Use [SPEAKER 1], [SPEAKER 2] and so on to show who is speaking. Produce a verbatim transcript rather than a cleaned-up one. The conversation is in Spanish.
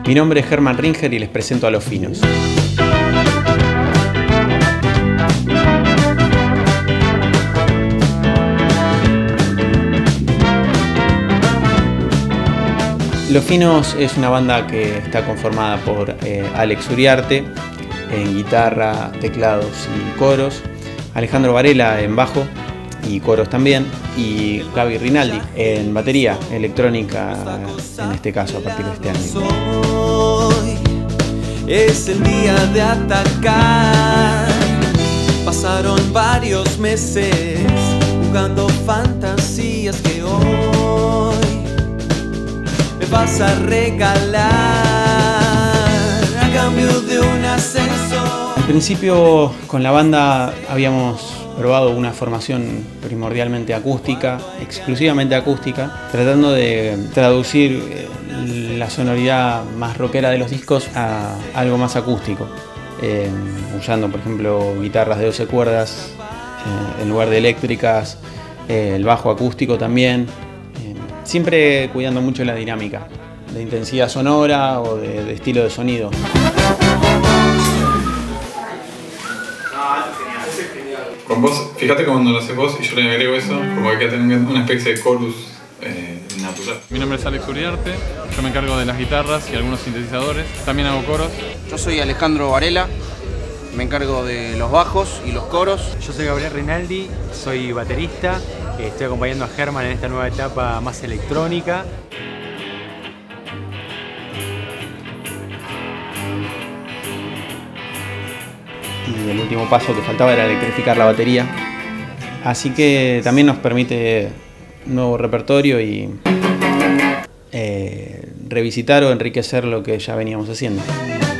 [SPEAKER 1] Mi nombre es Germán Ringer y les presento a Los Finos. Los Finos es una banda que está conformada por eh, Alex Uriarte en guitarra, teclados y coros, Alejandro Varela en bajo y coros también, y Gaby Rinaldi en batería, electrónica en este caso a partir de este año.
[SPEAKER 2] Hoy es el día de atacar. Pasaron varios meses jugando fantasías que hoy me vas a regalar a cambio de un ascenso.
[SPEAKER 1] Al principio con la banda habíamos probado una formación primordialmente acústica, exclusivamente acústica, tratando de traducir la sonoridad más rockera de los discos a algo más acústico, eh, usando por ejemplo guitarras de doce cuerdas eh, en lugar de eléctricas, eh, el bajo acústico también, eh, siempre cuidando mucho la dinámica, de intensidad sonora o de, de estilo de sonido.
[SPEAKER 3] Con vos, fíjate que cuando lo haces vos y yo le agrego eso, como que tener una especie de chorus eh, natural.
[SPEAKER 4] Mi nombre es Alex Uriarte, yo me encargo de las guitarras y algunos sintetizadores, también hago coros.
[SPEAKER 5] Yo soy Alejandro Varela, me encargo de los bajos y los coros.
[SPEAKER 6] Yo soy Gabriel Rinaldi, soy baterista, estoy acompañando a Germán en esta nueva etapa más electrónica.
[SPEAKER 1] Y el último paso que faltaba era electrificar la batería, así que también nos permite un nuevo repertorio y eh, revisitar o enriquecer lo que ya veníamos haciendo.